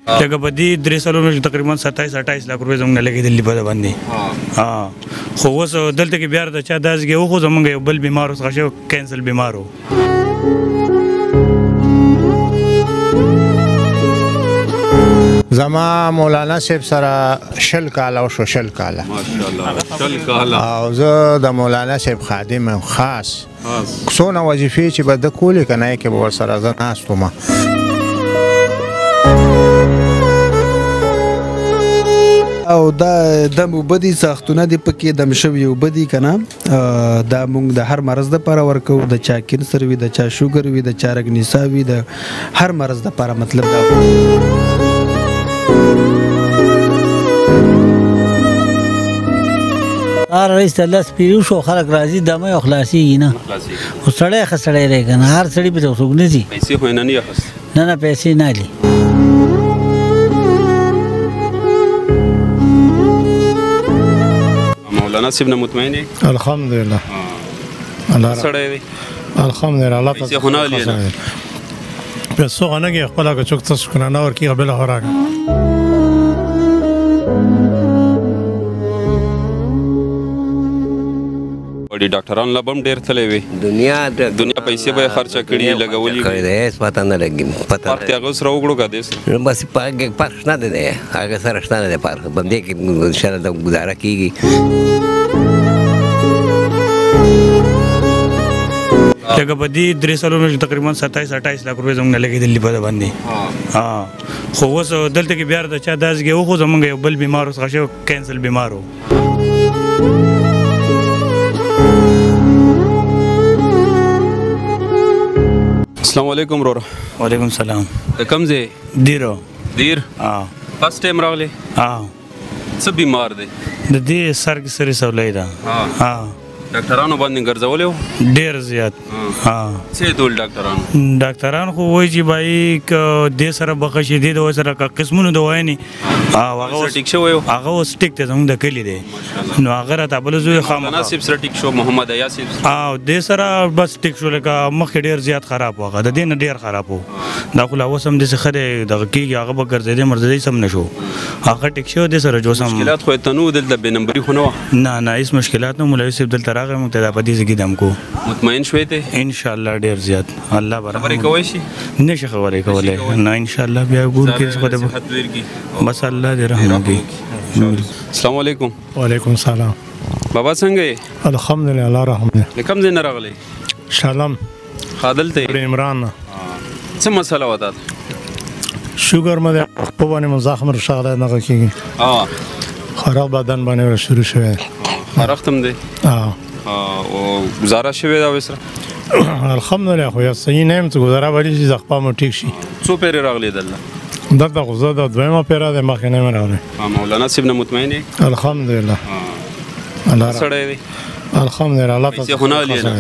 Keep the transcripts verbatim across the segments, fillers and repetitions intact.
لکه په دې درې سالونو کې تقریبا ستایس اټایس لاک روپۍ زموږ نه لګېدلي په ده باندې خو اوس دلته کې بیا د چا داسې و خو زموږ یو بل بیمار اوس هغه شی کینسل بیمار و زما مولانا صاحب سره شل کاله وشو شل کاله شل کاله او زه د مولانا صاحب خادم یم خاص څونه وظیفې چې به ده کولې که نه یې کې به ورسره زه ناست وم او دا دم اوبه دي ساختونه دي پکې دم شوي اوبه دي که نه دا موږ د هر مرض دپاره ورکوو د چا کینسر وي د چا شوګر وي د چا رګنیسا وي د هر مرض دپاره مطلب دا هر رئیس ته لس پیرو شو خلک راځي دمه یې خلاصېږي نه خو سړی ښه سړی دی که نه هر سړي پرې څوک نه ځي پیسې خو یې نه نه اخیست نه نه پیسې نه اخلي مولانا صاحب نه مطمئن یې الحمدلله سړی دی الحمدلله الله پیسې خو نه اخلي نه پیسو غنه کې خپل هغه څوک څه کنه نه ورکي بله خوراکه ډاکټران لا بم ډېر تللی وي دنیا دنیا پیسې به یې خرچه کړي لګولي کړی دی هېڅ پته نه لګي پته فرق یې هغه سره وکړو که دې سره بس فرق شته نه دی هغه سره شته نه دی فرق بندې کې انشاءالله د ګزاره کېږي لکه په دې درې سالونو کې تقریبا ستایس اټایس لاک روپۍ زموږ نه لګېدلي په ده باندې خو اوس دلته کې بیا د چا داسې و خو زموږ یو بل بیمار اوس هغه شی کینسل بیمار و السلام علیکم وروره وعلیکم السلام د کوم ځای دیرو دیر فسټ ټایم راغلی څه بیمار دی د دې سر کې سرې سولی ده ډاکټرانو باندې ګرځولی و ډېر زیات څه یې ډول ډاکټرانو ډاکټران خو وایي چې بای که دې سره بخه شي دې دوا سره که قسمونو دوايي نه هغه ټیک شوی و هغه اوس ټیک دی زموږ د کلي دی نو هغه راته بله زوی مولانا صاحب سره ټیک شو محمد حیا صاحب او دې سره بس ټیک شو لکه مخکې ډېر زیات خراب و هغه د دې نه ډېر خراب و دا خو لا اوس هم داسې ښه دی دغه کېږي هغه به ګرځېدی مرځېدی سم نه شو هغه ټیک شو دې سره جو سم مشکلات خو یې ته نه و دلته بې نمبري خو نه وه نه نه هېڅ مشکلات نه مولوي صاحب دلته راغی موږ ته دا په دې ځای کې دم کو مطمئن شوی ته انشاءالله ډېر زیات الله به خبرې کوی شي نشي خبرې کولی نه انشاءالله بیا ګور کې بس الله دې رحم وکړي السلام علیکم وعلیکم السلام بابا څنګه یې الحمدلله الله رحم دی د کوم ځای نه راغلی شالم خادل ته عمران څه مسله وه تا شوګر مې د په باندې مو زخم شغله نه کېږي خراب بدن باندې شروع شوی خرخت هم دی او گزاره شوې ده اوس الحمدلله خو یا صحیح نه یم چې گزاره وړي شي زخپا مو ټیک شي څو پیرې راغلي دلته دلته خو زه د دویمه پیره د مخکې نه یم راغلی مولانا صاحب نه مطمئن یې الحمدلله سړی دی الحمدلله الله پیسې خو نه اخلي نه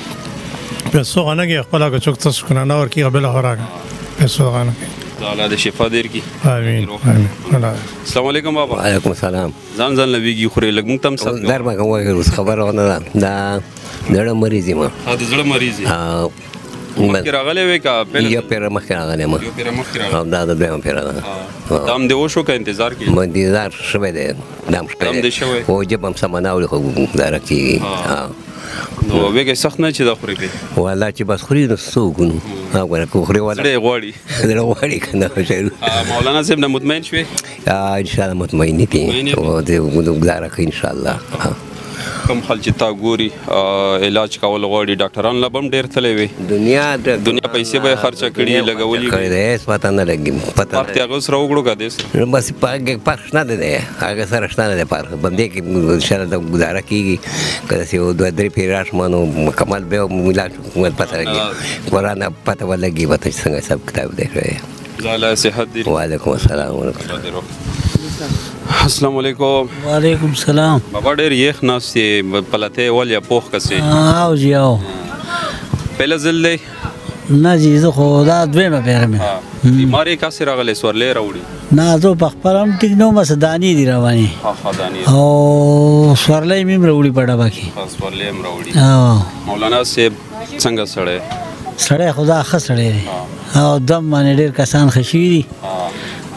پیسو غنه کې خپل هغه څوک څه کنه نه ورکي بله خوراکه پیسو غنه کې الله دې شفا ډېر کړي امین امین السلام علیکم بابا وعلیکم السلام ځان ځان لویږي خورې لږ موږ ته هم سب در به کوم اوس خبره ونه ده دا زړه مریض یم د زړه مریض یې مخکې راغلی وې که یو پیره مخکې راغلی یم یو پیره مخکې راغلی او دا د دویمه پیره ده دا هم دې وشو که انتظار کېږي انتظار شوی دی دا هم شوی دی خو جب هم سمه نه اوري خو ګزاره کېږي نو ویږي سخت نه چې دا خورې کوي والله چې بس خوري نو څه وکړو هغه که خوري والله زړه یې غواړي زړه غواړي که نه مولانا صاحب نه مطمئن شوې انشاءالله مطمئن دي او دې ګزاره کوي انشاءالله کوم خلک چې تا ګوري علاج کول غواړي ډاکټران لا بم ډېر تللی وي دنیا دنیا پیسې به یې خرچه کړي لګولي کړی دی هېڅ پته نه لګي فرق یې هغه سره وکړو که دې سره بس فرق شته نه دی هغه سره شته نه دی فرق بندې کې انشاءالله د ګزاره کېږي که داسې یو دوه درې پیرې راشم نو مکمل بیا علاج پته لګي قرآن پته به لګي به ته څنګه حساب کتاب دی شوی الله صحت دي وعلیکم السلام ورحمۃ اللہ السلام علیکم وعلیکم السلام بابا ډېر یخ ناست یې پلته یې ول یا پوخ کسې او جی او پهله ځل دی نه جی زه خو دا دویمه پیره مې بیمار یې کاسې راغلی سورلی راوړي نه زه په خپله هم ټیک نه وم څه دانې دي روانې او سورلی مې هم راوړي په ډبه کې سورلی هم راوړي مولانا صاحب څنګه سړی سړی خو دا ښه سړی دی او دم باندې ډېر کسان ښه شوي دي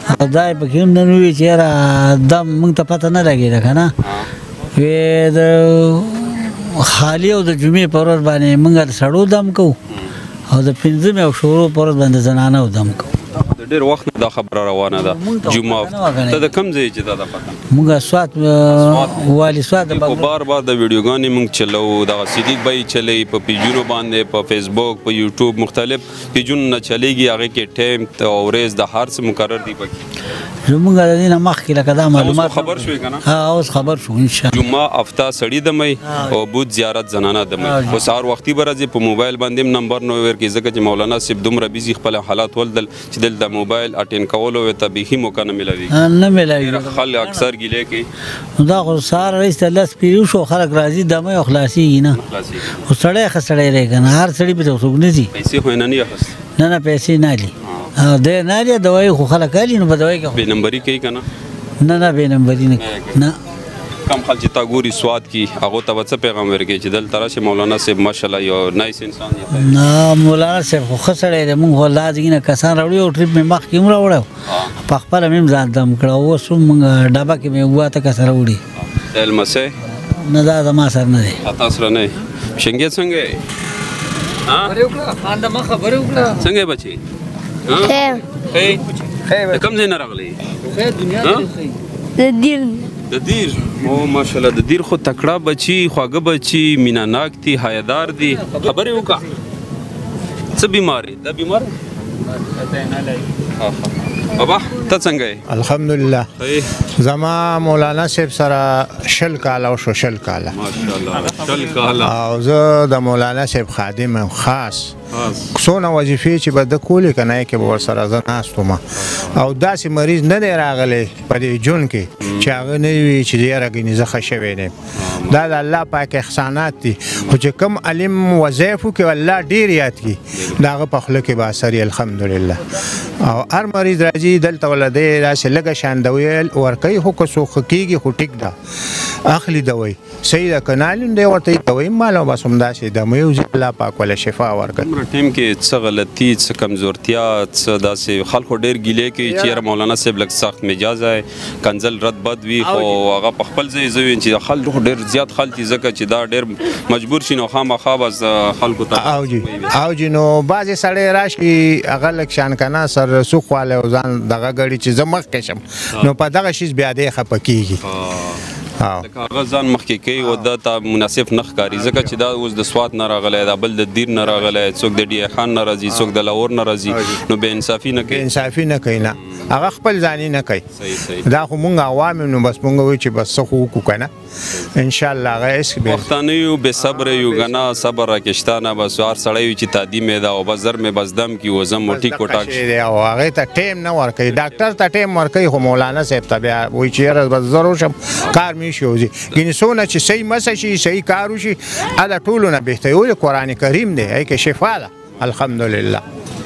او دا یې پکې هم نن ووایي چې یاره دا موږ ته پته نه لګېده که نه وی د خالي او د جمعې په ورځ باندې موږ د سړو دم کوو او د پنځمې او شورو په ورځ باندې د زنانو دم کوو د ډېر وخت نه دا خبره روانه ده جمعه ته د کوم ځای چې دا ده پته موږ سوات والي سوات خو بار بار د ویډیوګانې موږ چلو دغه صدیق بھائی چلی په پیجونو باندې په فیسبوک په یوټیوب مختلف پیجونو نه چلیږي هغې کې ټایم او ورځ د هر څه مقرر دي پکې زموږ د دې نه مخکې لکه دا معلومات خبر شوې که نه ها اوس خبر شو انشاءالله جمعه هفته سړي دمی او بود زیارت زنانه دمی خو سهار وختي به راځي په موبایل باندې هم نمبر نه ورکړي ځکه چې مولانا صاحب دومره بیزي خپل حالات ولدل چې دلته موبایل اټین کولو ته بیخي موقع نه میلاویږي نه میلاویږي خلک اکثر ګیلې کوي دا خو سهار رئیس لس پیرو شو خلک راځي دمه او خلاصېږي نه خو سړی ښه سړی دی که نه هر سړي پرې څوک نه ځي پیسې خو یې نه نی اخیست نه نه پیسې نه لي دی نه لي دوایي خو خلک اخلي نو په دوایي کې بې نمبري کوي که نه نه نه بې نمبري نه نه کم خلک چې تا ګوري سواد کی هغو ته به څه پیغام ورکوي چې دلته راشي مولانا صاحب ماشاءالله یو نایس انسان دی نه مولانا صاحب خو ښه سړی دی موږ خو الله دې نه کسان راوړي او ټریپ مې مخکې هم راوړی په خپله مې هم ځان دم کړه اوس هم موږ ډبه کې مې اووه اته کسه راوړي المسی نه دا زما سره نه دی تا سره نه شنګې څنګه څنګه یې بچي د کوم ځای نه راغلی د دیر د دیر او ماشاءالله د دیر خو تکړه بچي خواږه بچي مینه ناک دي حیادار دي خبرې وکړه څه بیمار یې دا بیمار بابا ته څنګه یې الحمدلله زما مولانا صاحب سره شل کاله او شو شل کاله ماشاءالله شل کاله او زه د مولانا صاحب خادم یم خاص څونه وظیفې چې به ده کولې که نه یې کې به ورسره زه ناست وم او داسې مریض نه دی راغلی په دې جون کې چې هغه نه وي چې یاره ګینې زه ښه شوی دی دا د الله پاک احسانات دي خو چې کوم علم وظایفو کې الله ډېر یاد کړي د هغه په خوله کې به اثر یې الحمدلله او هر مریض راځي دلته وله دی داسې لږه شان دوی ورکوي خو که څوک ښه کېږي خو ټیک ده اخلي دوی صحیح ده که نالین دی ورته یې دوی مال او بس همداسې دمه یو الله پاک وله شفا ورکړي ټیم کې څه غلطي څه کمزورتیا څه داسې خلکو ډېر ګیلې کوي چې یاره مولانا صاحب لږ سخت مجاز دی کنځل رد بد وي خو هغه په خپل ځای زه ویم چې خلکو ډېر زیات خلک دي ځکه چې دا ډېر مجبور شي نو خامخا بس خلکو ته او جي او جي نو بعضې سړی راشي هغه لږ شان که نه سر رسوخ والی او ځان دغه ګړي چې زه مخکې شم نو په دغه شیز بیا دی خفه کېږي لکه هغه ځان مخکې کوي او دا ته مناسب نه ښکاري ځکه چې دا اوس د سوات نه راغلی دا بل د دیر نه راغلی څوک د ډي خان نه راځي څوک د لاهور نه راځي نو بې انصافي نه کوي انصافي نه کوي نه هغه خپل ځاني نه کوي دا خو مونږ عوام نو بس مونږ وایو چې بس څه خو وکړو که نه انشاءالله هغه هېڅ پښتانه یو بې صبره یو که نه صبر راکشته نه بس هر سړی وي چې تعدیم یې ده او بس زر مې بس دم کي وزم و ټیک و ټاک شي او هغې ته ټایم نه ورکوي ډاکټر ته ټایم ورکوي خو مولانا صاحب ته بیا وایي چې یاره بس زه روشم کار مې شي وځي ګینې څونه چې صحیح مسه شي صحیح کار وشي هله ټولو نه بهتر ولې قرآن کریم دی هغې کې شفا ده الحمدلله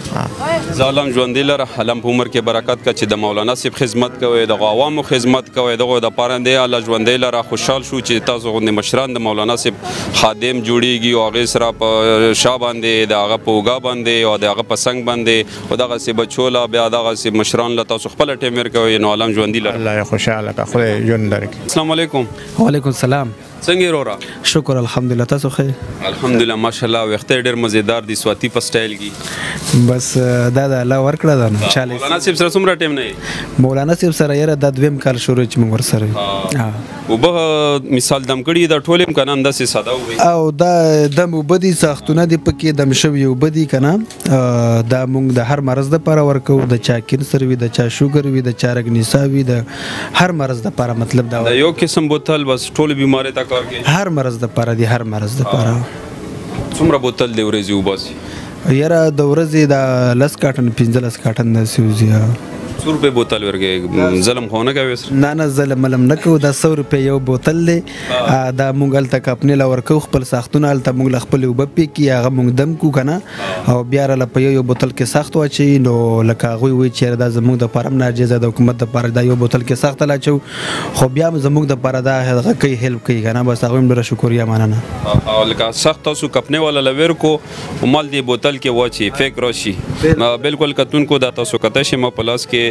زه علم ژوندي لره علم په عمر کې برکت که چې د مولانا صاحب خدمت کوئ دغو عوامو خدمت کوئ دغو دپاره دی الله ژوندی لره خوشحال شو چې تاسو غوندې مشران د مولانا صاحب خادم جوړیږي او هغې سره په شا باندې د هغه په اوږه باندې او د هغه په څنګ باندې او دغسې بچو له بیا دغسې مشران له تاسو خپله ټایم ورکوئ نو علم ژوندي لره الله یې خوشحاله کړه خدای ژوند درکړي السلام علیکم وعلیکم السلام څنګه یې وروره شکر الحمدلله تاسو ښه الحمدلله ماشاءالله ویښته ډېر مزیدار دي سواتي په سټایل کې بس دا د الله ورکړه ده نو چالیس مولانا صاحب سره څومره ټایم نه یې مولانا صاحب سره یاره دا دویم کال شروع چې موږ ورسره اوبه مثال دم کړي دا ټول هم که نه همداسې ساده ووایي او دا دم اوبه دي ساختونه دي پکې دم شوي اوبه دي که نه دا موږ د هر مرض دپاره ورکوو د چا کینسر وي د چا شوګر وي د چا رګنیسا وي د هر مرض دپاره مطلب دا یو قسم بوتل بس ټولې بیمارۍ ته کار کوي هر مرض دپاره دي هر مرض دپاره څومره بوتل دی ورځې وباسي یاره د ورځې د لس کاټن پنځلس کاټن داسې وځي څو روپۍ بوتل ورکوي ظلم خو نه کوي نه نه ظلم ملم نه کوو دا سو روپۍ یو بوتل دی دا موږ هلته کپنې له ورکوو خپل ساختونه هلته موږ له خپلې اوبه پې کړي هغه موږ دم کړو که نه او بیا راله په یو یو بوتل کې سخت واچوي نو لکه هغوی وایي چې دا زموږ دپاره هم ناجیزه د حکومت دپاره دا یو بوتل کې سخت لاچو خو بیا هم زموږ دپاره دا هغه کوي هیلپ کوي که نه بس هغوی هم ډېره شکریه مننه او لکه سخت تاسو کپنې والا له ورکو مال دې بوتل کې واچي فیک راشي بالکل کتونکو دا تاسو کته شي ما پلاس کې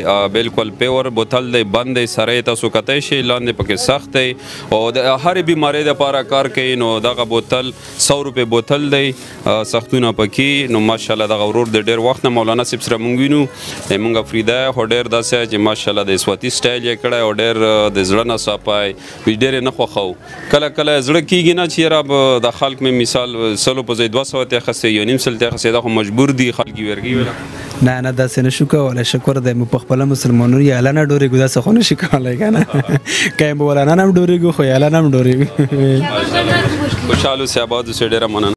بالکل پیور بوتل دی بند دی سره تاسو کتای شي لاندې پکې سخت دی او د هرې بیماری دپاره کار کوي نو دغه بوتل سو روپۍ بوتل دی سختونه پکې نو ماشاءالله دغه ورور د ډېر وخت نه مولانا صاحب سره مونږ وینو مونږ فریده خو ډېر داسې چې ماشاءالله د اسواتي سټایل یې کړی او ډېر د زړه نه صافای وي ډېر یې نه خوښو کله کله زړه کېږي نه چې یاره د خلک مې مثال سلو په ځای دوه سوه ته اخیستی یو نیم سل ته اخیستی دا خو مجبور دي خلک یې ورګي ویله نه نه داسې نشو کولی شکر دی مو په خپله مسلمانو یې اله نه ډورېږو داسې خو نشي کولی که نه که یې مولانا نه هم ډورېږو خو یې اله نه هم ډورېږو خوشحال اوسئ آباد اوسئ ډېره مننه